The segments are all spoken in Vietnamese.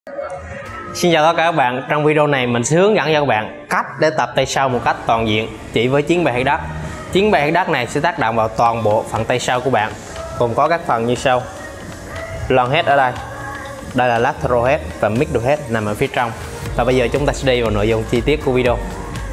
Xin chào tất cả các bạn, trong video này mình sẽ hướng dẫn cho các bạn cách để tập tay sau một cách toàn diện chỉ với chiến bày hay đất. Chiến bày hay đất này sẽ tác động vào toàn bộ phần tay sau của bạn, gồm có các phần như sau. Long head ở đây, đây là lateral head và middle head nằm ở phía trong. Và bây giờ chúng ta sẽ đi vào nội dung chi tiết của video.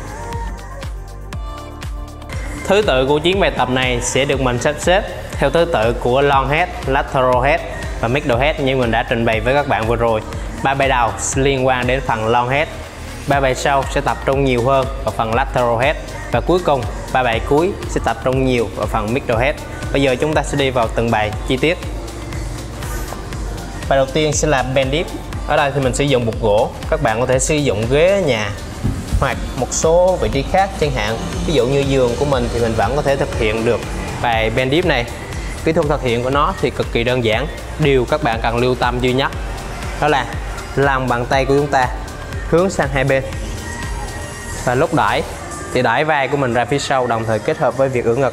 Thứ tự của chiến bài tập này sẽ được mình sắp xếp theo thứ tự của long head, lateral head và middle head như mình đã trình bày với các bạn vừa rồi. 3 bài đầu liên quan đến phần long head, 3 bài sau sẽ tập trung nhiều hơn vào phần lateral head và cuối cùng 3 bài cuối sẽ tập trung nhiều vào phần middle head. Bây giờ chúng ta sẽ đi vào từng bài chi tiết. Bài đầu tiên sẽ là bend dip. Ở đây thì mình sử dụng bục gỗ, các bạn có thể sử dụng ghế ở nhà hoặc một số vị trí khác chẳng hạn. Ví dụ như giường của mình thì mình vẫn có thể thực hiện được bài bend dip này. Kỹ thuật thực hiện của nó thì cực kỳ đơn giản. Điều các bạn cần lưu tâm duy nhất đó là lòng bàn tay của chúng ta hướng sang hai bên, và lúc đẩy thì đẩy vai của mình ra phía sau, đồng thời kết hợp với việc ưỡn ngực.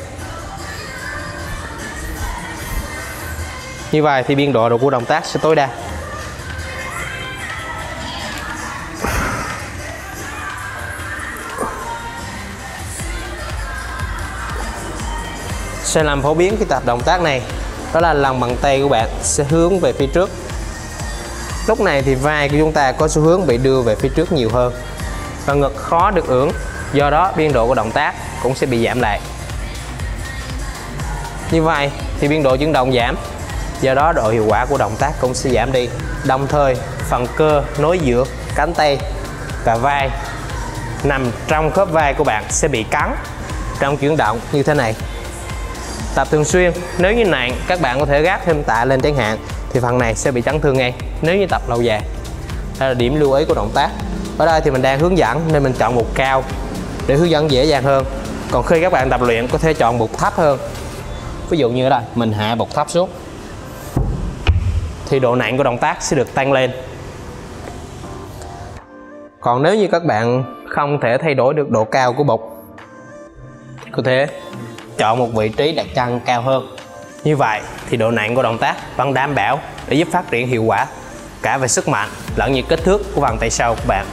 Như vậy thì biên độ của động tác sẽ tối đa. Sai lầm phổ biến khi tập động tác này đó là lòng bàn tay của bạn sẽ hướng về phía trước. Lúc này thì vai của chúng ta có xu hướng bị đưa về phía trước nhiều hơn và ngực khó được ưỡn, do đó biên độ của động tác cũng sẽ bị giảm lại. Như vậy thì biên độ chuyển động giảm, do đó độ hiệu quả của động tác cũng sẽ giảm đi. Đồng thời phần cơ nối giữa cánh tay và vai nằm trong khớp vai của bạn sẽ bị cắn trong chuyển động như thế này. Tập thường xuyên, nếu như nặng các bạn có thể gác thêm tạ lên chẳng hạn, thì phần này sẽ bị chấn thương ngay nếu như tập lâu dài. Đây là điểm lưu ý của động tác. Ở đây thì mình đang hướng dẫn nên mình chọn bục cao để hướng dẫn dễ dàng hơn. Còn khi các bạn tập luyện có thể chọn bục thấp hơn. Ví dụ như ở đây mình hạ bục thấp xuống thì độ nặng của động tác sẽ được tăng lên. Còn nếu như các bạn không thể thay đổi được độ cao của bục, có thể chọn một vị trí đặt chân cao hơn. Như vậy thì độ nặng của động tác vẫn đảm bảo để giúp phát triển hiệu quả cả về sức mạnh lẫn như kích thước của bàn tay sau của bạn.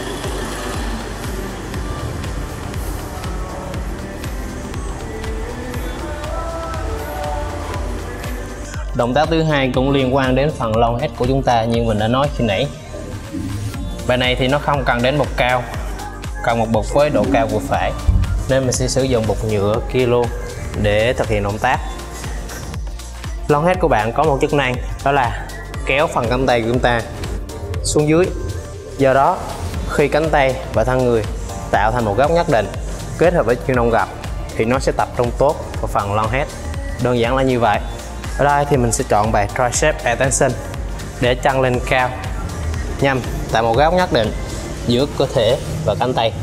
Động tác thứ hai cũng liên quan đến phần long head của chúng ta như mình đã nói khi nãy. Bài này thì nó không cần đến bục cao, cần một bục với độ cao vừa phải, nên mình sẽ sử dụng bục nhựa kilo để thực hiện động tác. Long head của bạn có một chức năng đó là kéo phần cánh tay của chúng ta xuống dưới. Do đó khi cánh tay và thân người tạo thành một góc nhất định kết hợp với chuyển động gập thì nó sẽ tập trung tốt vào phần long head. Đơn giản là như vậy. Ở đây thì mình sẽ chọn bài tricep extension để chân lên cao nhằm tạo một góc nhất định giữa cơ thể và cánh tay.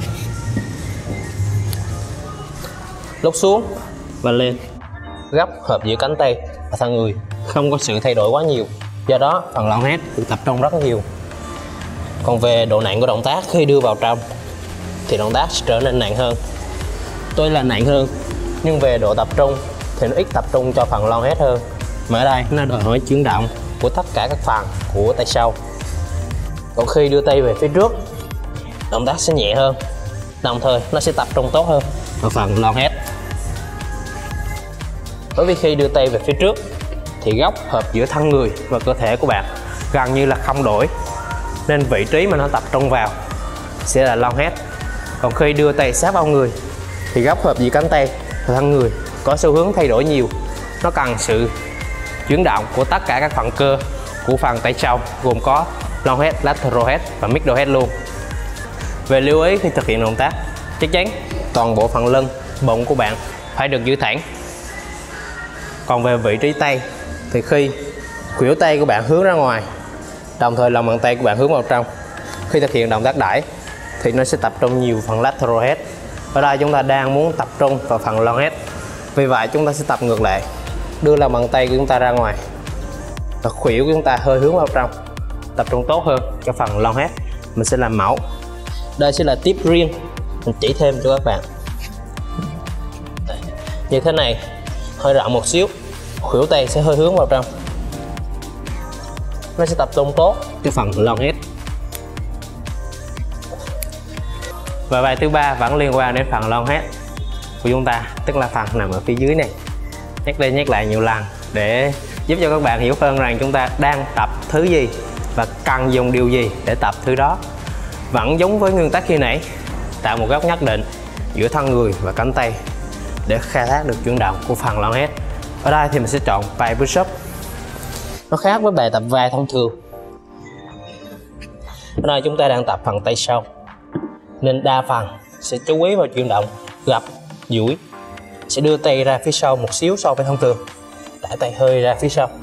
Lúc xuống và lên, góc hợp giữa cánh tay và thân người không có sự thay đổi quá nhiều, do đó phần long head được tập trung rất nhiều. Còn về độ nặng của động tác khi đưa vào trong thì động tác sẽ trở nên nặng hơn. Tuy là nặng hơn nhưng về độ tập trung thì nó ít tập trung cho phần long head hơn, mà ở đây nó đòi hỏi chuyển động của tất cả các phần của tay sau. Còn khi đưa tay về phía trước, động tác sẽ nhẹ hơn, đồng thời nó sẽ tập trung tốt hơn ở phần long head. Bởi vì khi đưa tay về phía trước thì góc hợp giữa thân người và cơ thể của bạn gần như là không đổi, nên vị trí mà nó tập trung vào sẽ là long head. Còn khi đưa tay sát vào người thì góc hợp giữa cánh tay và thân người có xu hướng thay đổi nhiều. Nó cần sự chuyển động của tất cả các phần cơ của phần tay sau, gồm có long head, lateral head và middle head luôn. Về lưu ý khi thực hiện động tác, chắc chắn toàn bộ phần lưng, bụng của bạn phải được giữ thẳng. Còn về vị trí tay thì khi khuỷu tay của bạn hướng ra ngoài, đồng thời lòng bàn tay của bạn hướng vào trong, khi thực hiện động tác đẩy thì nó sẽ tập trung nhiều phần lateral head. Ở đây chúng ta đang muốn tập trung vào phần long head, vì vậy chúng ta sẽ tập ngược lại, đưa lòng bàn tay của chúng ta ra ngoài và khuỷu của chúng ta hơi hướng vào trong, tập trung tốt hơn cho phần long head. Mình sẽ làm mẫu. Đây sẽ là tip riêng, mình chỉ thêm cho các bạn. Như thế này, hơi rộng một xíu, khuỷu tay sẽ hơi hướng vào trong, nó sẽ tập trung tốt cho phần long head. Và bài thứ ba vẫn liên quan đến phần long head của chúng ta, tức là phần nằm ở phía dưới này. Nhắc đi nhắc lại nhiều lần để giúp cho các bạn hiểu hơn rằng chúng ta đang tập thứ gì và cần dùng điều gì để tập thứ đó. Vẫn giống với nguyên tắc khi nãy, tạo một góc nhất định giữa thân người và cánh tay để khai thác được chuyển động của phần long head. Ở đây thì mình sẽ chọn bài push up. Nó khác với bài tập vai thông thường. Ở đây chúng ta đang tập phần tay sau, nên đa phần sẽ chú ý vào chuyển động gập, duỗi. Sẽ đưa tay ra phía sau một xíu so với thông thường, đẩy tay hơi ra phía sau.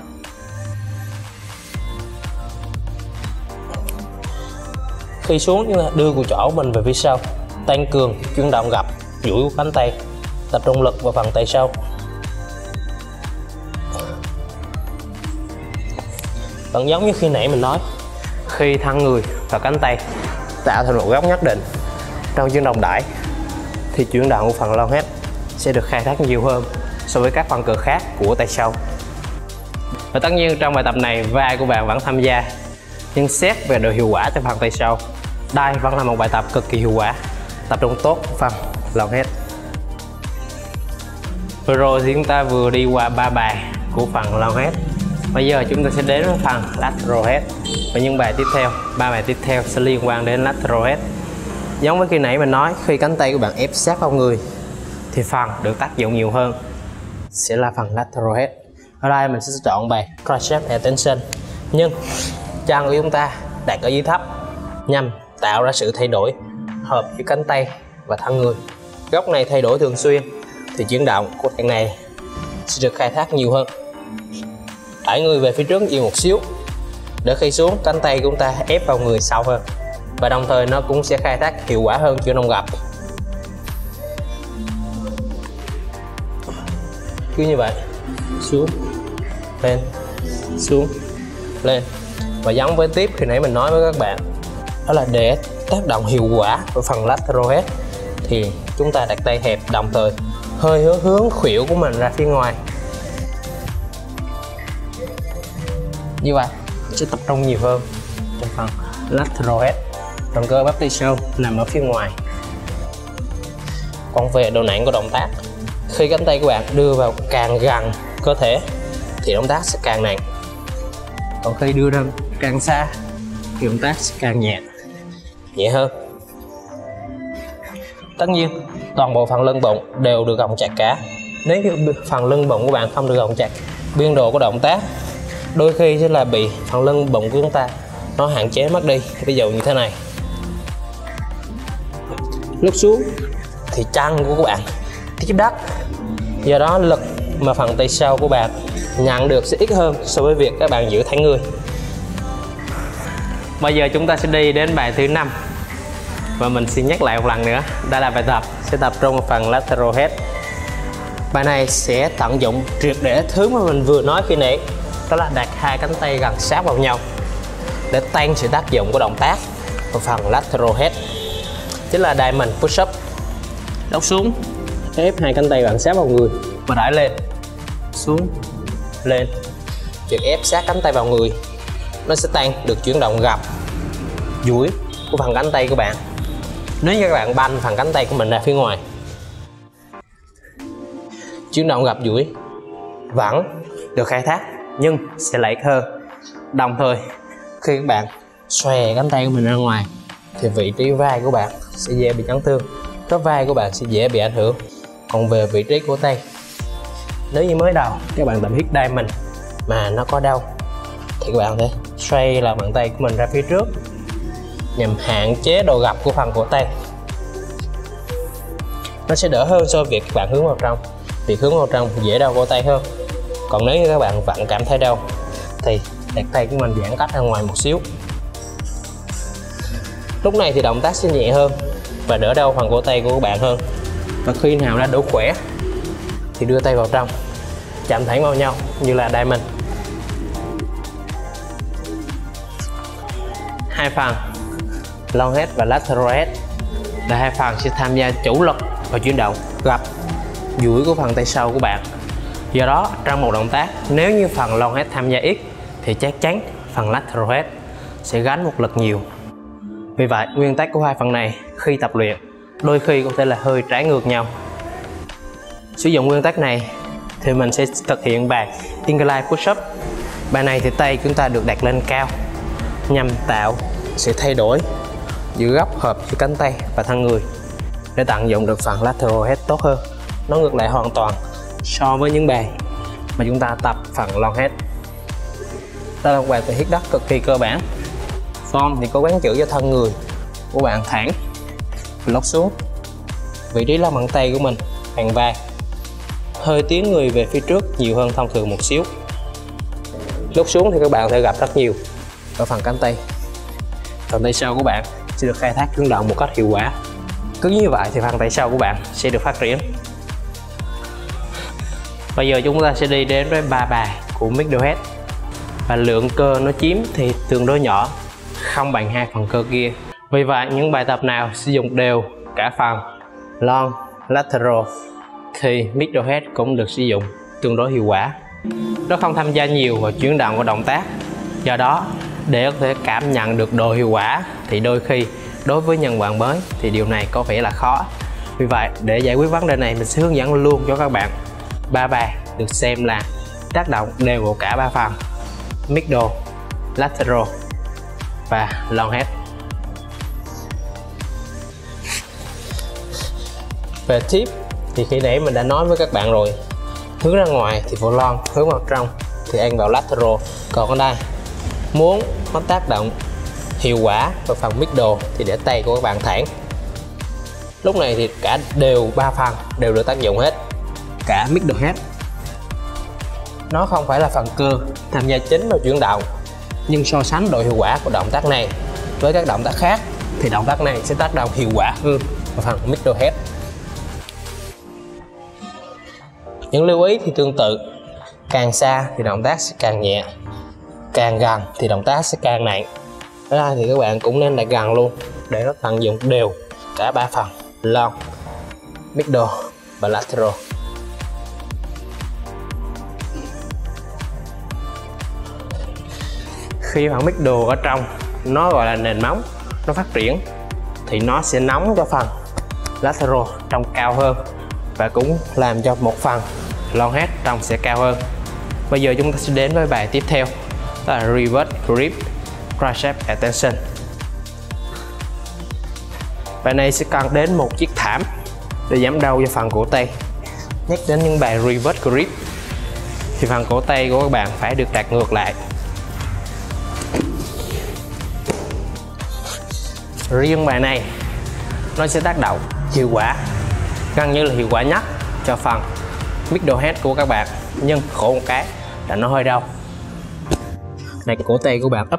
Khi xuống chúng ta đưa cùi chỏ mình về phía sau, tăng cường chuyển động gập, duỗi của cánh tay, tập trung lực vào phần tay sau. Vẫn giống như khi nãy mình nói, khi thân người và cánh tay tạo thành một góc nhất định trong chuyển động đẩy thì chuyển động của phần long head sẽ được khai thác nhiều hơn so với các phần cơ khác của tay sau. Và tất nhiên trong bài tập này vai của bạn vẫn tham gia, nhưng xét về độ hiệu quả cho phần tay sau, đây vẫn là một bài tập cực kỳ hiệu quả, tập trung tốt phần long head. Vừa rồi thì chúng ta vừa đi qua 3 bài của phần long head. Bây giờ chúng ta sẽ đến với phần lateral head. Và những bài tiếp theo, 3 bài tiếp theo sẽ liên quan đến lateral head. Giống với khi nãy mình nói, khi cánh tay của bạn ép sát vào người thì phần được tác dụng nhiều hơn sẽ là phần lateral head. Ở đây mình sẽ chọn bài tricep extension, nhưng chân của chúng ta đặt ở dưới thấp nhằm tạo ra sự thay đổi hợp với cánh tay và thân người. Góc này thay đổi thường xuyên thì chuyển động của thằng này sẽ được khai thác nhiều hơn. Đẩy người về phía trước nhiều một xíu để khi xuống cánh tay của chúng ta ép vào người sâu hơn, và đồng thời nó cũng sẽ khai thác hiệu quả hơn chuyển động gập. Cứ như vậy, xuống, lên. Và giống với tiếp khi nãy mình nói với các bạn, đó là để tác động hiệu quả của phần lateral head thì chúng ta đặt tay hẹp, đồng thời hơi hướng khuỷu của mình ra phía ngoài. Như vậy sẽ tập trung nhiều hơn trong phần lateral head. Phần cơ bắp tay sau nằm ở phía ngoài. Còn về độ nặng của động tác, khi cánh tay của bạn đưa vào càng gần cơ thể thì động tác sẽ càng nặng, còn khi đưa ra càng xa thì động tác sẽ càng nhẹ hơn. Tất nhiên toàn bộ phần lưng bụng đều được gồng chặt cả. Nếu như phần lưng bụng của bạn không được gồng chặt, biên độ của động tác đôi khi sẽ là bị phần lưng bụng của chúng ta nó hạn chế mất đi. Ví dụ như thế này, lúc xuống thì chân của các bạn tiếp đất, do đó lực mà phần tay sau của bạn nhận được sẽ ít hơn so với việc các bạn giữ thẳng người. Bây giờ chúng ta sẽ đi đến bài thứ 5, và mình xin nhắc lại một lần nữa, đây là bài tập sẽ tập trung vào phần lateral head. Bài này sẽ tận dụng triệt để thứ mà mình vừa nói khi nãy, đó là đặt hai cánh tay gần sát vào nhau để tăng sự tác dụng của động tác vào phần lateral head, chính là diamond push up. Đốc xuống, ép hai cánh tay gần sát vào người và đẩy lên, xuống, lên. Việc ép sát cánh tay vào người nó sẽ tăng được chuyển động gập, duỗi của phần cánh tay của bạn. Nếu như các bạn banh phần cánh tay của mình ra phía ngoài, chuyển động gập duỗi vẫn được khai thác nhưng sẽ lợi hơn. Đồng thời khi các bạn xòe cánh tay của mình ra ngoài thì vị trí vai của bạn sẽ dễ bị chấn thương, khớp vai của bạn sẽ dễ bị ảnh hưởng. Còn về vị trí của tay, nếu như mới đầu các bạn tập hít diamond mà nó có đau thì các bạn thể xoay là bàn tay của mình ra phía trước nhằm hạn chế độ gập của phần cổ tay. Nó sẽ đỡ hơn so với việc các bạn hướng vào trong. Việc hướng vào trong dễ đau cổ tay hơn. Còn nếu như các bạn vẫn cảm thấy đau thì đặt tay của mình giãn cách ra ngoài một xíu. Lúc này thì động tác sẽ nhẹ hơn và đỡ đau phần cổ tay của các bạn hơn. Và khi nào đã đủ khỏe thì đưa tay vào trong, chạm thẳng vào nhau như là diamond. Hai phần long head và lateral head là hai phần sẽ tham gia chủ lực vào chuyển động gập, duỗi của phần tay sau của bạn. Do đó trong một động tác, nếu như phần long head tham gia ít thì chắc chắn phần lateral head sẽ gánh một lực nhiều. Vì vậy, nguyên tắc của hai phần này khi tập luyện đôi khi có thể là hơi trái ngược nhau. Sử dụng nguyên tắc này thì mình sẽ thực hiện bài incline push-up. Bài này thì tay chúng ta được đặt lên cao nhằm tạo sự thay đổi giữa góc hợp giữa cánh tay và thân người để tận dụng được phần lateral head tốt hơn. Nó ngược lại hoàn toàn so với những bài mà chúng ta tập phần long head. Đây là một bài tập hít đất cực kỳ cơ bản. Form thì cố gắng giữ cho thân người của bạn thẳng, lóc xuống. Vị trí lòng bàn tay của mình hàng vai, hơi tiến người về phía trước nhiều hơn thông thường một xíu. Lúc xuống thì các bạn sẽ gặp rất nhiều ở phần cánh tay. Phần tay sau của bạn sẽ được khai thác chuyển động một cách hiệu quả. Cứ như vậy thì phần tay sau của bạn sẽ được phát triển. Bây giờ chúng ta sẽ đi đến với 3 bài của middle head. Và lượng cơ nó chiếm thì tương đối nhỏ, không bằng hai phần cơ kia. Vì vậy những bài tập nào sử dụng đều cả phần long, lateral thì middle head cũng được sử dụng tương đối hiệu quả. Nó không tham gia nhiều vào chuyển động của động tác. Do đó để có thể cảm nhận được độ hiệu quả thì đôi khi đối với nhân bạn mới thì điều này có vẻ là khó. Vì vậy để giải quyết vấn đề này mình sẽ hướng dẫn luôn cho các bạn 3 bài được xem là tác động đều của cả 3 phần middle, lateral và long head. Về tip thì khi nãy mình đã nói với các bạn rồi, hướng ra ngoài thì vào long, hướng vào trong thì ăn vào lateral. Còn ở đây muốn có tác động hiệu quả vào phần middle thì để tay của các bạn thẳng. Lúc này thì cả đều 3 phần đều được tác dụng hết. Cả middle head nó không phải là phần cơ tham gia chính vào chuyển động, nhưng so sánh độ hiệu quả của động tác này với các động tác khác thì động tác này sẽ tác động hiệu quả hơn vào phần middle head. Những lưu ý thì tương tự, càng xa thì động tác sẽ càng nhẹ, càng gần thì động tác sẽ càng nặng. Ở đây thì các bạn cũng nên đặt gần luôn để nó tận dụng đều cả 3 phần long, middle và lateral. Khi phần middle ở trong nó gọi là nền móng, nó phát triển thì nó sẽ nóng cho phần lateral trong cao hơn và cũng làm cho một phần long head trong sẽ cao hơn. Bây giờ chúng ta sẽ đến với bài tiếp theo, đó là reverse grip tricep extension. Bài này sẽ cần đến một chiếc thảm để giảm đau cho phần cổ tay. Nhắc đến những bài reverse grip thì phần cổ tay của các bạn phải được đặt ngược lại. Riêng bài này nó sẽ tác động hiệu quả, gần như là hiệu quả nhất cho phần middle head của các bạn, nhưng khổ một cái là nó hơi đau. Đặt cổ tay của bạn ấp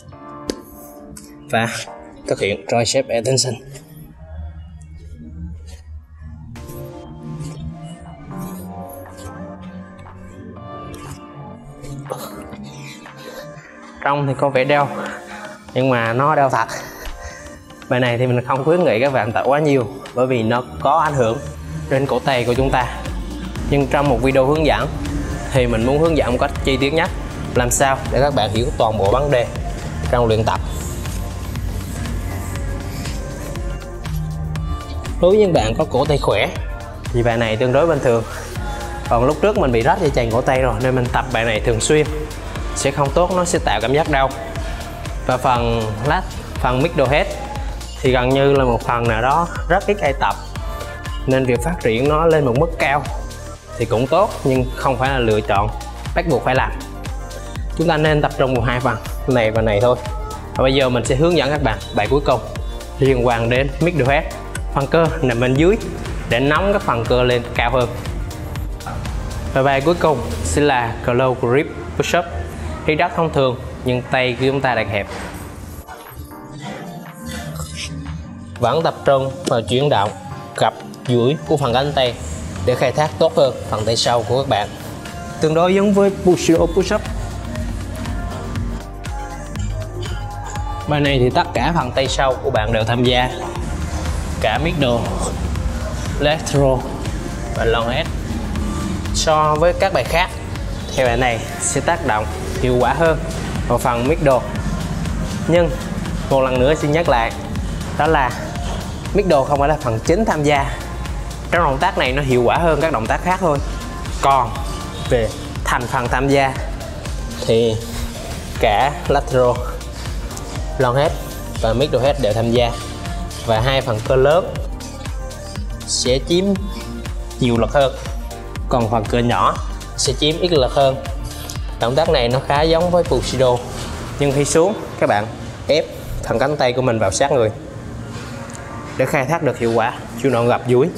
và thực hiện tricep extension. Trông thì có vẻ đau nhưng mà nó đau thật. Bài này thì mình không khuyến nghị các bạn tập quá nhiều bởi vì nó có ảnh hưởng đến cổ tay của chúng ta. Nhưng trong một video hướng dẫn thì mình muốn hướng dẫn một cách chi tiết nhất, làm sao để các bạn hiểu toàn bộ vấn đề trong luyện tập. Đối với những bạn có cổ tay khỏe thì bài này tương đối bình thường. Còn lúc trước mình bị rách dây chằng cổ tay rồi nên mình tập bài này thường xuyên sẽ không tốt, nó sẽ tạo cảm giác đau. Và phần middle head thì gần như là một phần nào đó rất ít ai tập, nên việc phát triển nó lên một mức cao thì cũng tốt nhưng không phải là lựa chọn bắt buộc phải làm. Chúng ta nên tập trung vào hai phần này và này thôi. Và bây giờ mình sẽ hướng dẫn các bạn bài cuối cùng liên quan đến middle head. Phần cơ nằm bên dưới để nóng các phần cơ lên cao hơn. Và bài cuối cùng sẽ là close grip push up, hít đất thông thường nhưng tay của chúng ta đặt hẹp. Vẫn tập trung vào chuyển động cặp duỗi của phần cánh tay để khai thác tốt hơn phần tay sau của các bạn, tương đối giống với push up. Bài này thì tất cả phần tay sau của bạn đều tham gia, cả middle, lateral và long head. So với các bài khác thì bài này sẽ tác động hiệu quả hơn vào phần middle Nhưng một lần nữa xin nhắc lại, đó là middle không phải là phần chính tham gia. Trong động tác này nó hiệu quả hơn các động tác khác thôi. Còn về thành phần tham gia thì cả lateral, long head và middle head đều tham gia, và hai phần cơ lớn sẽ chiếm nhiều lực hơn, còn phần cơ nhỏ sẽ chiếm ít lực hơn. Động tác này nó khá giống với Bushido, nhưng khi xuống các bạn ép thẳng cánh tay của mình vào sát người để khai thác được hiệu quả chuyển động gập dúi.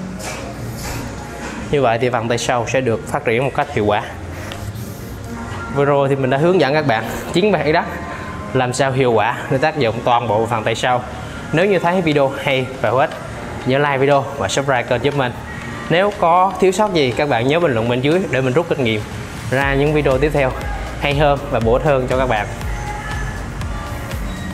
Như vậy thì phần tay sau sẽ được phát triển một cách hiệu quả. Vừa rồi thì mình đã hướng dẫn các bạn chiến bày đất làm sao hiệu quả để tác dụng toàn bộ phần tay sau. Nếu như thấy video hay và hữu ích, nhớ like video và subscribe kênh giúp mình. Nếu có thiếu sót gì các bạn nhớ bình luận bên dưới để mình rút kinh nghiệm ra những video tiếp theo hay hơn và bổ ích hơn cho các bạn.